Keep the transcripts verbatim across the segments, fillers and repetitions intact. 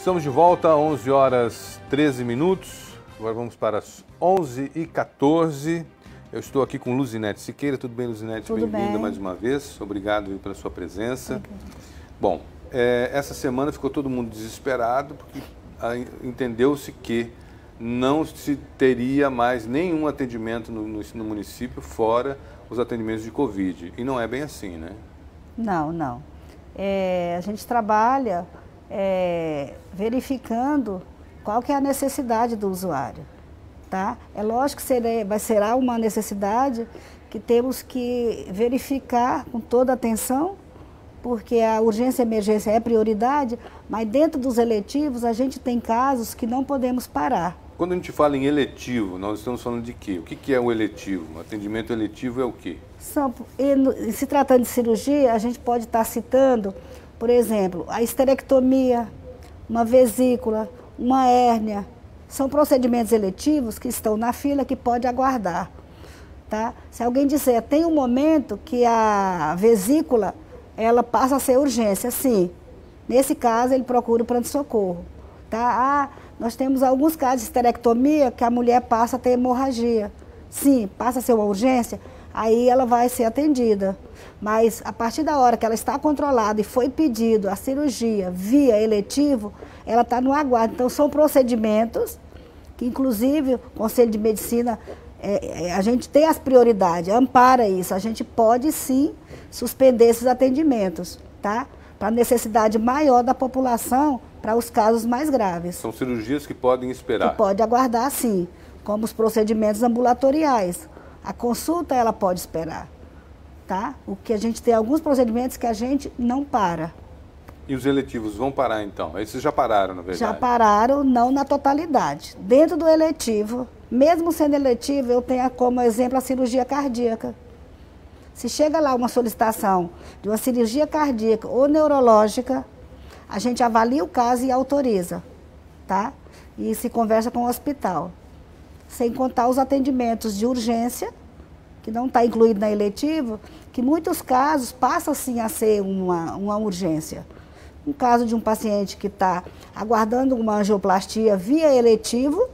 Estamos de volta, onze horas e treze minutos. Agora vamos para as onze e quatorze. Eu estou aqui com Luzinete Siqueira. Tudo bem, Luzinete? Bem-vinda mais uma vez. Obrigado pela sua presença. Okay. Bom, é, essa semana ficou todo mundo desesperado porque entendeu-se que não se teria mais nenhum atendimento no, no, no município fora os atendimentos de Covid. E não é bem assim, né? Não, não. É, a gente trabalha é, verificando qual que é a necessidade do usuário, tá? É lógico que será, vai será uma necessidade que temos que verificar com toda atenção, porque a urgência e emergência é prioridade, mas dentro dos eletivos a gente tem casos que não podemos parar. Quando a gente fala em eletivo, nós estamos falando de quê? O que é o eletivo? O atendimento eletivo é o quê? São, se tratando de cirurgia, a gente pode estar citando, por exemplo, a esterectomia, uma vesícula, uma hérnia. São procedimentos eletivos que estão na fila que pode aguardar. Tá? Se alguém disser, tem um momento que a vesícula ela passa a ser urgência, sim. Nesse caso, ele procura o pronto-socorro. Tá? Ah, nós temos alguns casos de esterectomia que a mulher passa a ter hemorragia. Sim, passa a ser uma urgência, aí ela vai ser atendida. Mas a partir da hora que ela está controlada e foi pedido a cirurgia via eletivo, ela está no aguardo. Então, são procedimentos que, inclusive, o Conselho de Medicina, é, é, a gente tem as prioridades, ampara isso. A gente pode, sim, suspender esses atendimentos, tá? Para a necessidade maior da população, para os casos mais graves. São cirurgias que podem esperar? Que pode aguardar, sim, como os procedimentos ambulatoriais. A consulta, ela pode esperar, tá? O que a gente tem alguns procedimentos que a gente não para. E os eletivos vão parar, então? Esses já pararam, na verdade? Já pararam, não na totalidade. Dentro do eletivo, mesmo sendo eletivo, eu tenho como exemplo a cirurgia cardíaca. Se chega lá uma solicitação de uma cirurgia cardíaca ou neurológica, a gente avalia o caso e autoriza, tá? E se conversa com o hospital. Sem contar os atendimentos de urgência, que não está incluído na eletiva, que em muitos casos passa sim a ser uma, uma urgência. Um caso de um paciente que está aguardando uma angioplastia via eletivo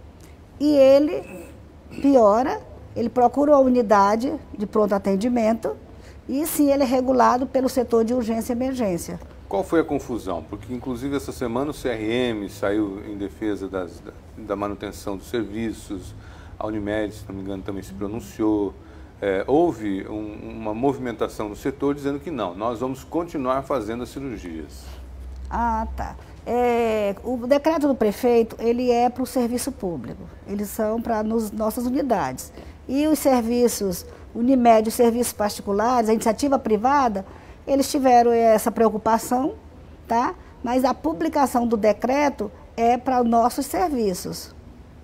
e ele piora, ele procura uma unidade de pronto atendimento e sim ele é regulado pelo setor de urgência e emergência. Qual foi a confusão? Porque, inclusive, essa semana o C R M saiu em defesa das, da, da manutenção dos serviços, a Unimed, se não me engano, também se pronunciou. É, houve um, uma movimentação no setor dizendo que não, nós vamos continuar fazendo as cirurgias. Ah, tá. É, o decreto do prefeito, ele é para o serviço público, eles são para nossas unidades. E os serviços, Unimed, os serviços particulares, a iniciativa privada, eles tiveram essa preocupação, tá? Mas a publicação do decreto é para nossos serviços.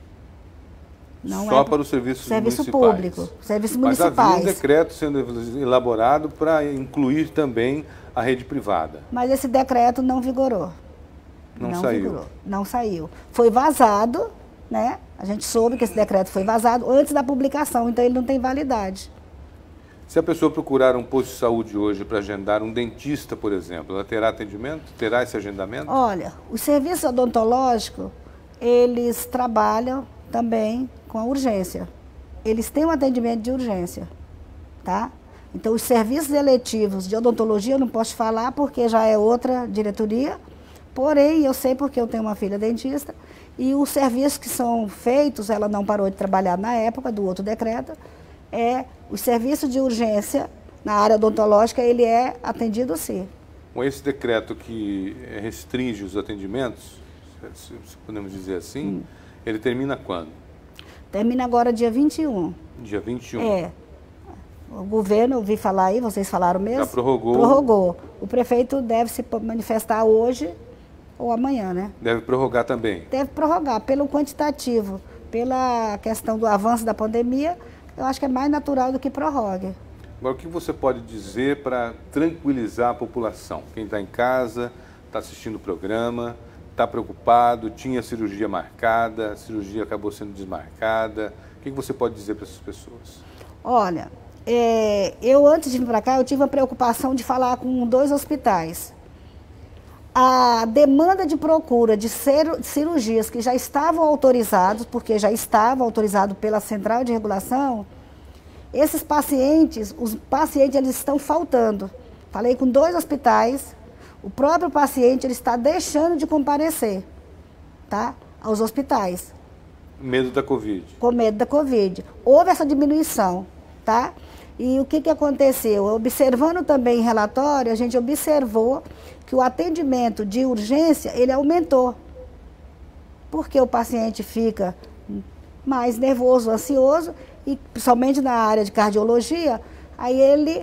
Não Só é para os serviços serviço municipais. Público, serviços Mas municipais. havia um decreto sendo elaborado para incluir também a rede privada. Mas esse decreto não vigorou. Não, não saiu. Vigorou, não saiu. Foi vazado, né? A gente soube que esse decreto foi vazado antes da publicação, então ele não tem validade. Se a pessoa procurar um posto de saúde hoje para agendar um dentista, por exemplo, ela terá atendimento? Terá esse agendamento? Olha, os serviços odontológicos, eles trabalham também com a urgência. Eles têm um atendimento de urgência, tá? Então, os serviços eletivos de odontologia eu não posso falar porque já é outra diretoria, porém, eu sei porque eu tenho uma filha dentista e os serviços que são feitos, ela não parou de trabalhar na época do outro decreto, é o serviço de urgência na área odontológica, ele é atendido sim. Com esse decreto que restringe os atendimentos, se podemos dizer assim, hum. ele termina quando? Termina agora dia vinte e um. Dia vinte e um. É. O governo, eu ouvi falar aí, vocês falaram mesmo? Já prorrogou. Prorrogou. O prefeito deve se manifestar hoje ou amanhã, né? Deve prorrogar também? Deve prorrogar, pelo quantitativo, pela questão do avanço da pandemia, eu acho que é mais natural do que prorrogue. Agora, o que você pode dizer para tranquilizar a população? Quem está em casa, está assistindo o programa, está preocupado, tinha cirurgia marcada, a cirurgia acabou sendo desmarcada. O que você pode dizer para essas pessoas? Olha, é, eu antes de vir para cá, eu tive a preocupação de falar com dois hospitais. a demanda de procura de cirurgias que já estavam autorizados, porque já estavam autorizados pela Central de Regulação, esses pacientes, os pacientes eles estão faltando. Falei com dois hospitais, o próprio paciente ele está deixando de comparecer, tá, aos hospitais. Medo da Covid. Com medo da Covid. Houve essa diminuição, tá? E o que, que aconteceu? Observando também em relatório, a gente observou que o atendimento de urgência, ele aumentou. Porque o paciente fica mais nervoso, ansioso, e principalmente na área de cardiologia, aí ele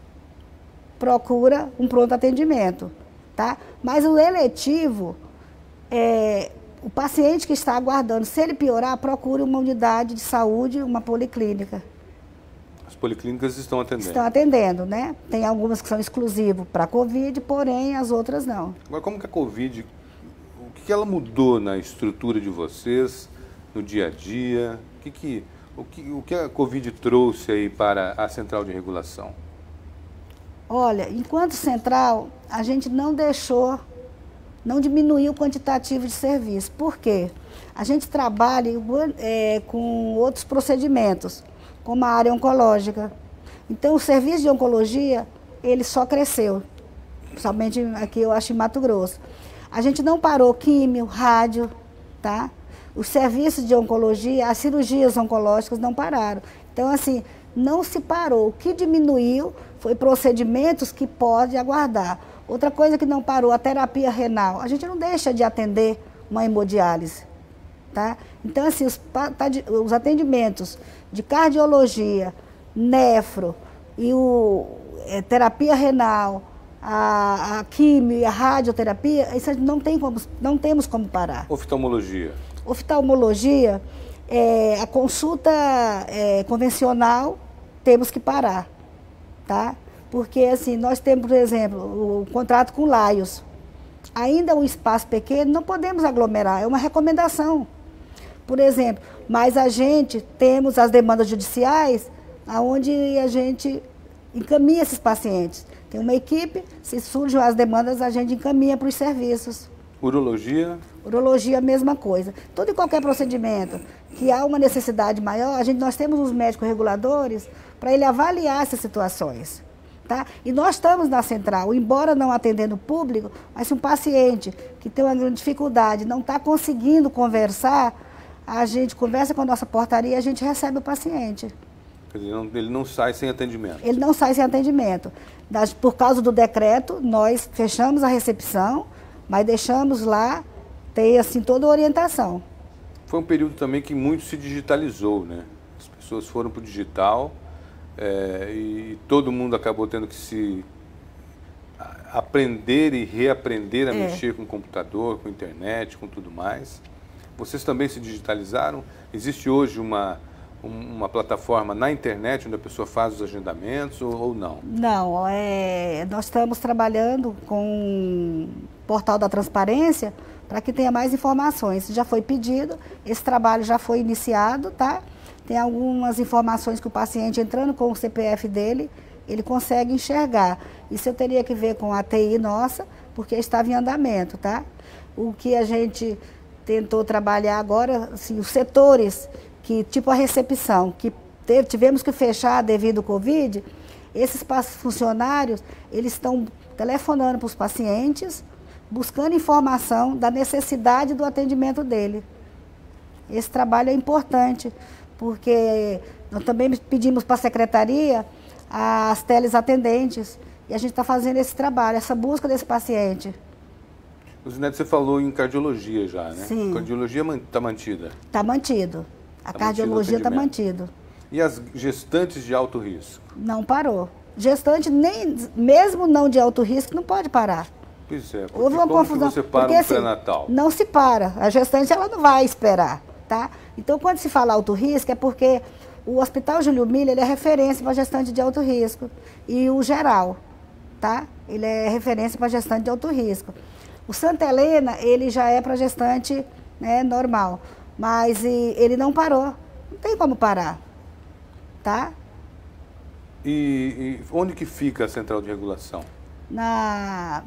procura um pronto atendimento, tá? Mas o eletivo, é, o paciente que está aguardando, se ele piorar, procure uma unidade de saúde, uma policlínica. As policlínicas estão atendendo? Estão atendendo, né? Tem algumas que são exclusivas para a Covid, porém as outras não. Agora, como que a Covid, o que ela mudou na estrutura de vocês, no dia a dia? O que, que, o que, o que a Covid trouxe aí para a Central de Regulação? Olha, enquanto central, a gente não deixou, não diminuiu o quantitativo de serviço. Por quê? A gente trabalha é, com outros procedimentos, como a área oncológica. Então, o serviço de oncologia, ele só cresceu, principalmente aqui, eu acho, em Mato Grosso. A gente não parou químio, rádio, tá? Os serviços de oncologia, as cirurgias oncológicas não pararam. Então, assim, não se parou. O que diminuiu foi procedimentos que pode aguardar. Outra coisa que não parou, a terapia renal. A gente não deixa de atender uma hemodiálise, tá? Então, assim, os, os atendimentos de cardiologia, nefro e o é, terapia renal, a, a quimio e a radioterapia, isso não, tem como, não temos como parar. Oftalmologia. Oftalmologia, é, a consulta é, convencional, temos que parar, tá? Porque, assim, nós temos, por exemplo, o contrato com o Laios. Ainda um espaço pequeno, não podemos aglomerar, é uma recomendação. Por exemplo, mas a gente temos as demandas judiciais, onde a gente encaminha esses pacientes. Tem uma equipe, se surgem as demandas, a gente encaminha para os serviços. Urologia? Urologia, a mesma coisa. Todo e qualquer procedimento que há uma necessidade maior, a gente, nós temos os médicos reguladores para ele avaliar essas situações. Tá? E nós estamos na central, embora não atendendo o público, mas se um paciente que tem uma grande dificuldade não está conseguindo conversar, a gente conversa com a nossa portaria e a gente recebe o paciente. Quer dizer, não, ele não sai sem atendimento? Ele não sai sem atendimento. Por causa do decreto, nós fechamos a recepção, mas deixamos lá, ter assim toda a orientação. Foi um período também que muito se digitalizou, né? As pessoas foram para o digital é, e todo mundo acabou tendo que se aprender e reaprender a é. mexer com o computador, com a internet, com tudo mais. Vocês também se digitalizaram? Existe hoje uma, uma plataforma na internet onde a pessoa faz os agendamentos ou, ou não? Não, é, nós estamos trabalhando com o portal da transparência para que tenha mais informações. Já foi pedido, esse trabalho já foi iniciado, tá? Tem algumas informações que o paciente entrando com o C P F dele, ele consegue enxergar. Isso eu teria que ver com a T I nossa, porque estava em andamento, tá? O que a gente tentou trabalhar agora, assim, os setores, que, tipo a recepção, que teve, tivemos que fechar devido ao Covid, esses funcionários, eles estão telefonando para os pacientes, buscando informação da necessidade do atendimento dele. Esse trabalho é importante, porque nós também pedimos para a secretaria as teleatendentes, e a gente está fazendo esse trabalho, essa busca desse paciente. Luzinete, você falou em cardiologia já, né? Sim. A cardiologia está mantida? Está mantido. A tá cardiologia está mantido. E as gestantes de alto risco? Não parou. Gestante, nem, mesmo não de alto risco, não pode parar. Pois é, porque houve uma como confusão. Que você para porque, um assim, pré-natal? Não se para. A gestante ela não vai esperar, tá? Então, quando se fala alto risco, é porque o Hospital Júlio Miller ele é referência para gestante de alto risco. E o geral, tá? Ele é referência para gestante de alto risco. O Santa Helena, ele já é para gestante, né, normal. Mas e, ele não parou. Não tem como parar, tá? E, e onde que fica a central de regulação? Na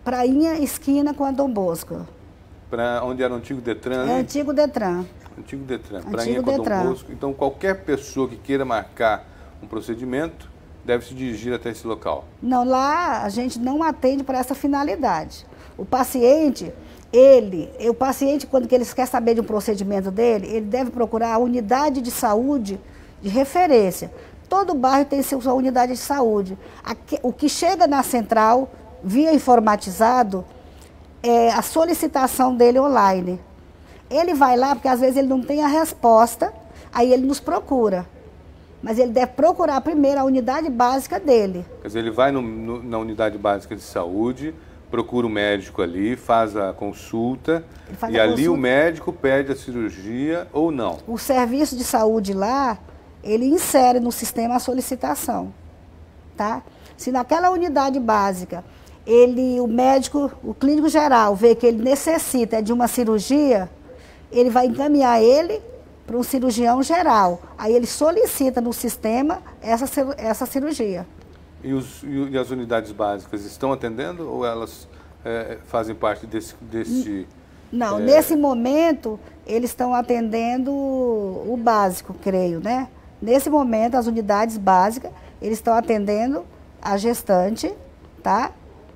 Prainha, esquina com a Dom Bosco. Para onde era o antigo Detran? É o antigo Detran. Antigo Detran, Antigo Prainha com a Detran. Dom Bosco. Então, qualquer pessoa que queira marcar um procedimento deve se dirigir até esse local. Não, lá a gente não atende para essa finalidade. O paciente, ele, o paciente, quando ele quer saber de um procedimento dele, ele deve procurar a unidade de saúde de referência. Todo bairro tem sua unidade de saúde. Aqui, o que chega na central, via informatizado, é a solicitação dele online. Ele vai lá porque às vezes ele não tem a resposta, aí ele nos procura. Mas ele deve procurar primeiro a unidade básica dele. Quer dizer, ele vai no, no, na unidade básica de saúde, procura o médico ali, faz a consulta, faz e a ali consulta. O médico pede a cirurgia ou não. O serviço de saúde lá, ele insere no sistema a solicitação, tá? Se naquela unidade básica, ele, o médico, o clínico geral, vê que ele necessita de uma cirurgia, ele vai encaminhar ele para um cirurgião geral. Aí ele solicita no sistema essa, essa cirurgia. E, os, e as unidades básicas estão atendendo ou elas é, fazem parte desse... desse Não, é... nesse momento eles estão atendendo o básico, creio, né? Nesse momento, as unidades básicas, eles estão atendendo a gestante, tá?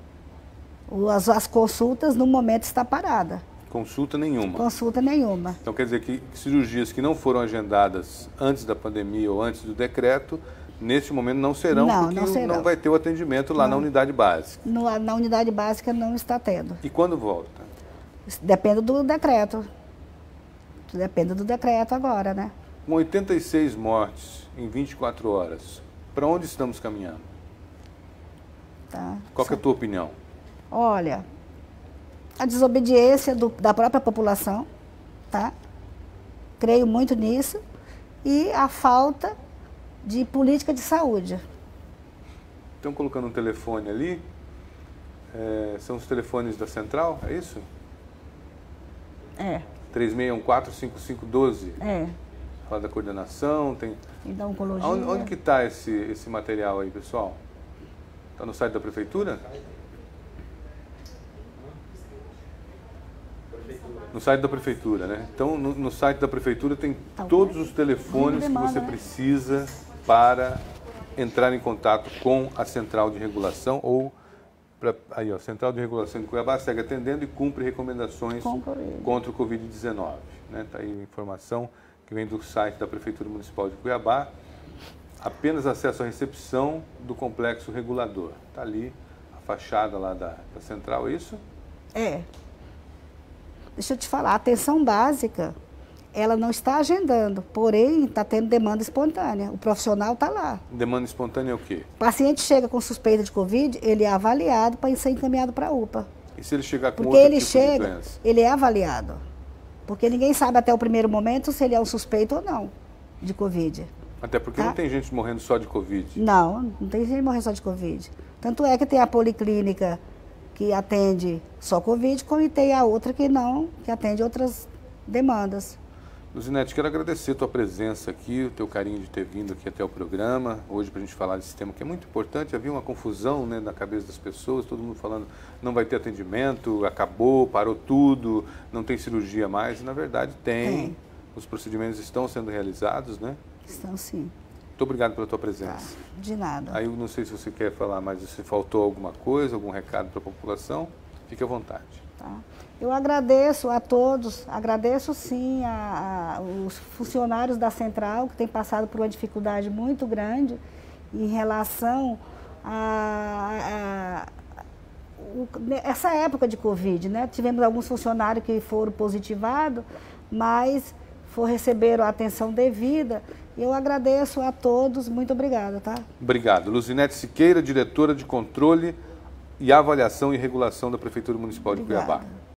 As, as consultas, no momento, está parada. Consulta nenhuma? Consulta nenhuma. Então, quer dizer que cirurgias que não foram agendadas antes da pandemia ou antes do decreto, nesse momento não serão, não, porque não, serão. não vai ter o atendimento lá não. na unidade básica. No, na unidade básica não está tendo. E quando volta? Depende do decreto. Depende do decreto agora, né? Com oitenta e seis mortes em vinte e quatro horas, para onde estamos caminhando? Tá. Qual que é a tua opinião? Olha, a desobediência do, da própria população, tá? Creio muito nisso. E a falta de política de saúde. Estão colocando um telefone ali. É, são os telefones da central, é isso? É. três seis um quatro, cinco cinco um dois. É. Fala da coordenação, tem... E da oncologia. Onde, onde que está esse, esse material aí, pessoal? Está no site da prefeitura? No site da prefeitura, né? Então, no, no site da prefeitura tem tá todos os telefones demanda, que você né? precisa para entrar em contato com a Central de Regulação ou... Pra, aí, ó, Central de Regulação de Cuiabá segue atendendo e cumpre recomendações Concluído. contra o covid dezenove. Né? Tá aí a informação que vem do site da Prefeitura Municipal de Cuiabá. Apenas acesso à recepção do complexo regulador. Está ali a fachada lá da, da central, é isso? É. Deixa eu te falar, a atenção básica, ela não está agendando, porém está tendo demanda espontânea. O profissional está lá. Demanda espontânea é o quê? O paciente chega com suspeita de Covid, ele é avaliado para ser encaminhado para a U P A. E se ele chegar com Porque outro ele tipo chega, de doença? ele é avaliado. Porque ninguém sabe até o primeiro momento se ele é um suspeito ou não de Covid. Até porque tá? não tem gente morrendo só de Covid. Não, não tem gente morrendo só de Covid. Tanto é que tem a policlínica que atende só Covid, como tem a outra que não, que atende outras demandas. Luzinete, quero agradecer a tua presença aqui, o teu carinho de ter vindo aqui até o programa, hoje para a gente falar desse tema que é muito importante. Havia uma confusão, né, na cabeça das pessoas, todo mundo falando não vai ter atendimento, acabou, parou tudo, não tem cirurgia mais. Na verdade tem, tem. Os procedimentos estão sendo realizados, né? Estão sim. Muito obrigado pela tua presença. Tá, de nada. Aí eu não sei se você quer falar mais, se faltou alguma coisa, algum recado para a população, fique à vontade. Tá. Eu agradeço a todos, agradeço sim a, a, os funcionários da Central, que têm passado por uma dificuldade muito grande em relação a, a, a o, essa época de Covid, né? Tivemos alguns funcionários que foram positivados, mas for, receberam a atenção devida. Eu agradeço a todos, muito obrigada, tá? Obrigado. Luzinete Siqueira, diretora de Controle e Avaliação e Regulação da Prefeitura Municipal de Obrigada. Cuiabá.